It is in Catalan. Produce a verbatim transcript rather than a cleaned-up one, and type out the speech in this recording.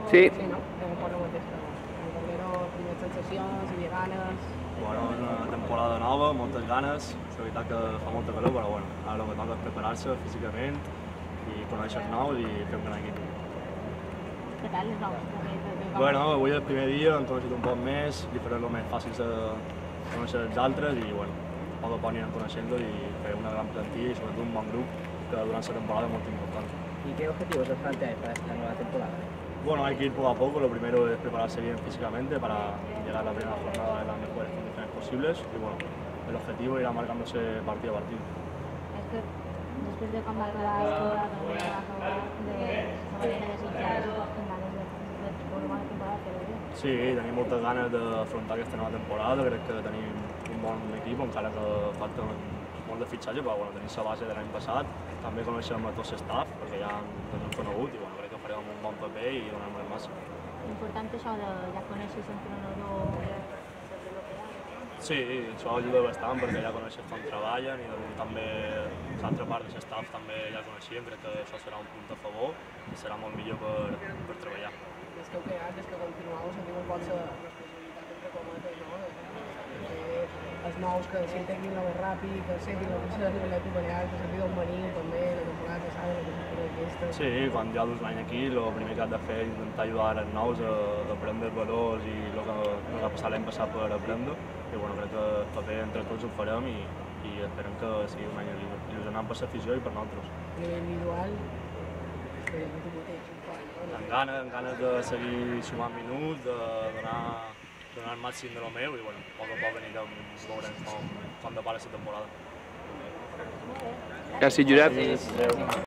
Sí. Sí, no? És un poc el mateix que en Cordero, primeres sensacions, hi havia ganes... Bueno, una temporada nova, moltes ganes, la veritat que fa molta calor, però bueno, ara el que toca és preparar-se físicament i conèixer els nous i fer un gran equip. Què tal les nous? Bueno, avui és el primer dia, hem coneixet un poc més, li faré el més fàcil de conèixer els altres i bueno, a poc a poc anirem coneixent-lo i fer una gran plantilla i sobretot un bon grup que durant la temporada és molt important. ¿Y qué objetivos os planteáis para esta nueva temporada? Bueno, hay que ir poco a poco, lo primero es prepararse bien físicamente para llegar a la primera jornada en las mejores condiciones posibles y bueno, el objetivo irá marcándose partido a partido. És que després de com va quedar esto, la carrera va acabar de Sabadell de desitjar amb ganes de fer una bona temporada, però bé. Sí, tenim moltes ganes d'afrontar aquesta nova temporada, crec que tenim un bon equip, encara que falta molt de fitxatge, però bueno, tenim la base de l'any passat, també coneixem a tot l'staff, perquè ja ens hem conegut i bueno, crec que farem un bon paper i donem el màxim. Important això de ja conèixer l'entrenador, saber el que hi ha. Sí, això ajuda bastant perquè ja coneixes com treballen i també l'altra part de l'staff també ja coneixíem, crec que això serà un punt a favor i serà molt millor per, per treballar. Des que heu creat, des que continueu, sentiu un poc la responsabilitat entre cometes, no? De fer els nous que s'integrin el més ràpid, que sentin la pressa de l'Atlètic Balears, que sentin el Marín també, la temporada passada, la temporada aquesta... Sí, quan ja dus l'any aquí, el primer que has de fer és intentar ajudar els nous a, a aprendre els valors i el que ens ha passat l'any passat per aprendre. I bueno, crec que el paper entre tots ho farem i, i esperem que sigui un any il·lusionant per l'afició i per nosaltres. A nivell individual, que ja tu mateix, un quant, no? Amb ganes, amb ganes de seguir sumant minuts, de donar, donar el màxim de lo meu i bueno, a poc a poc anirem veurem com, com depara la temporada. Gràcies, Josep. Adéu.